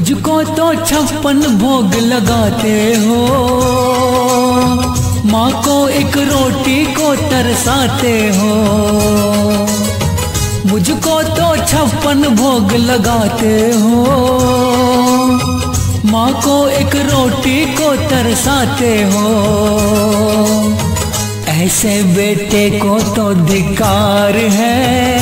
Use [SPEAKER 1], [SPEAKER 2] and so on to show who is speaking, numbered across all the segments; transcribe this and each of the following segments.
[SPEAKER 1] मुझको तो 56 भोग लगाते हो, माँ को एक रोटी को तरसाते हो। मुझको तो 56 भोग लगाते हो, माँ को एक रोटी को तरसाते हो। ऐसे बेटे को तो धिक्कार है,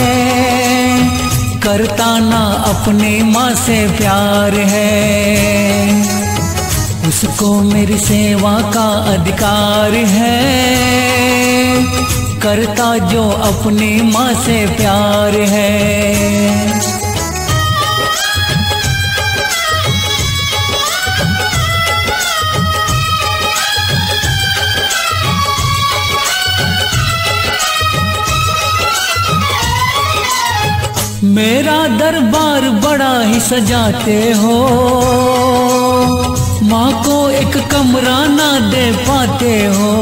[SPEAKER 1] करता ना अपनी माँ से प्यार है। उसको मेरी सेवा का अधिकार है, करता जो अपनी माँ से प्यार है। मेरा दरबार बड़ा ही सजाते हो, माँ को एक कमरा ना दे पाते हो।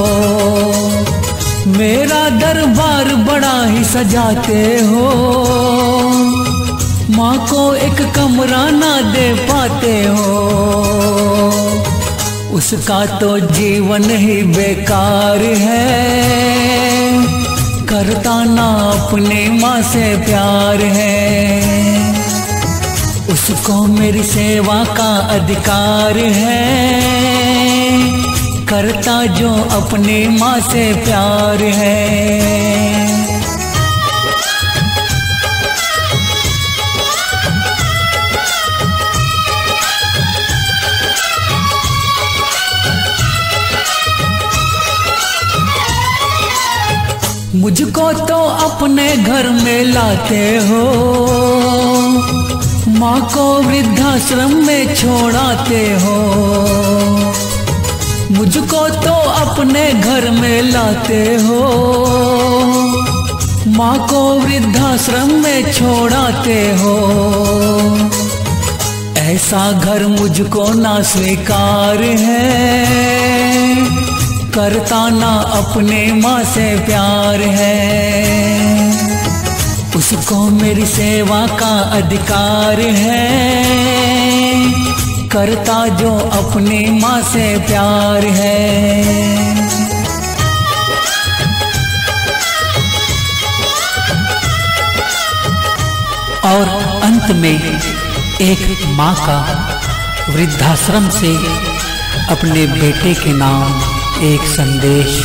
[SPEAKER 1] मेरा दरबार बड़ा ही सजाते हो, माँ को एक कमरा ना दे पाते हो। उसका तो जीवन ही बेकार है, करता ना अपनी माँ से प्यार है। उसको मेरी सेवा का अधिकार है, करता जो अपनी माँ से प्यार है। मुझको तो अपने घर में लाते हो, माँ को वृद्धाश्रम में छोड़ाते हो। मुझको तो अपने घर में लाते हो, माँ को वृद्धाश्रम में छोड़ाते हो। ऐसा घर मुझको ना स्वीकार है, करता ना अपने माँ से प्यार है। उसको मेरी सेवा का अधिकार है, करता जो अपनी माँ से प्यार है।
[SPEAKER 2] और अंत में एक माँ का वृद्धाश्रम से अपने बेटे के नाम एक संदेश।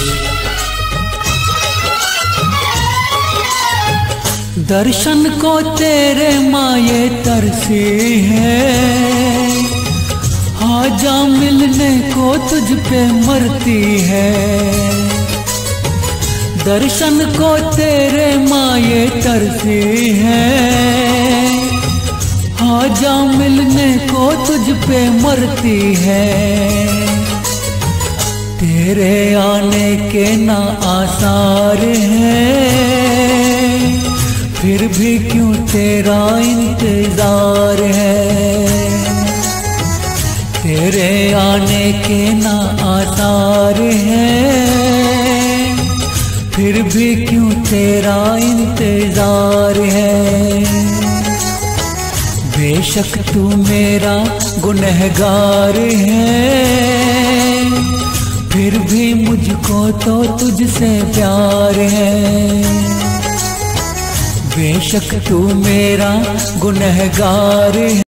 [SPEAKER 1] दर्शन को तेरे माये तरसी है, आजा मिलने को तुझ पे मरती है। दर्शन को तेरे माये तरसी है, आजा मिलने को तुझ पे मरती है। तेरे आने के ना आसार हैं, फिर भी क्यों तेरा इंतजार है। तेरे आने के ना आसार हैं, फिर भी क्यों तेरा इंतजार है। बेशक तू मेरा गुनहगार है, फिर भी मुझको तो तुझसे प्यार है। बेशक तू मेरा गुनहगार है।